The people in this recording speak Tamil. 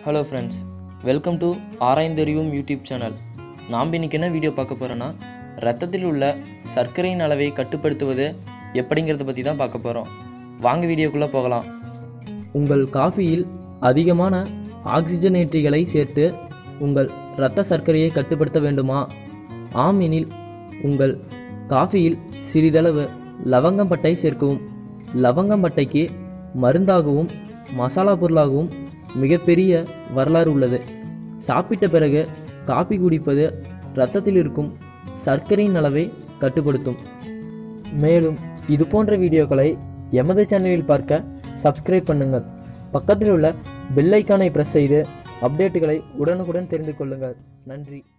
ஹலோ ஃப்ரெண்ட்ஸ், வெல்கம் டு ஆராய்ந்தறிவும் யூடியூப் சேனல். நாம் இன்றைக்கி என்ன வீடியோ பார்க்க போகிறோன்னா, ரத்தத்தில் உள்ள சர்க்கரையின் அளவை கட்டுப்படுத்துவது எப்படிங்கிறத பற்றி தான் பார்க்க போகிறோம். வாங்க வீடியோக்குள்ளே போகலாம். உங்கள் காஃபியில் அதிகமான ஆக்சிஜனேற்றிகளை சேர்த்து உங்கள் இரத்த சர்க்கரையை கட்டுப்படுத்த வேண்டுமா? ஆம் எனில் உங்கள் காஃபியில் சிறிதளவு லவங்கம்பட்டை சேர்க்கவும். லவங்கம்பட்டைக்கு மருந்தாகவும் மசாலா பொருளாகவும் மிகப்பெரிய வரலாறு உள்ளது. சாப்பிட்ட பிறகு காபி குடிப்பது இரத்தத்தில் இருக்கும் சர்க்கரையின் அளவை கட்டுப்படுத்தும். மேலும் இது போன்ற வீடியோக்களை எமது சேனலில் பார்க்க சப்ஸ்கிரைப் பண்ணுங்கள். பக்கத்தில் உள்ள பெல் ஐக்கானை பிரஸ் செய்து அப்டேட்டுகளை உடனுக்குடன் தெரிந்து கொள்ளுங்கள். நன்றி.